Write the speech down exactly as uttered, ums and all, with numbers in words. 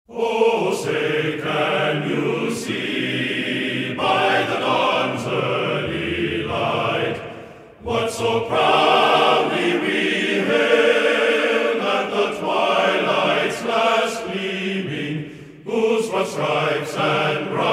Oh, say, can you see by the dawn's early light what so proudly we hailed at the twilight's last gleaming, whose broad stripes and bright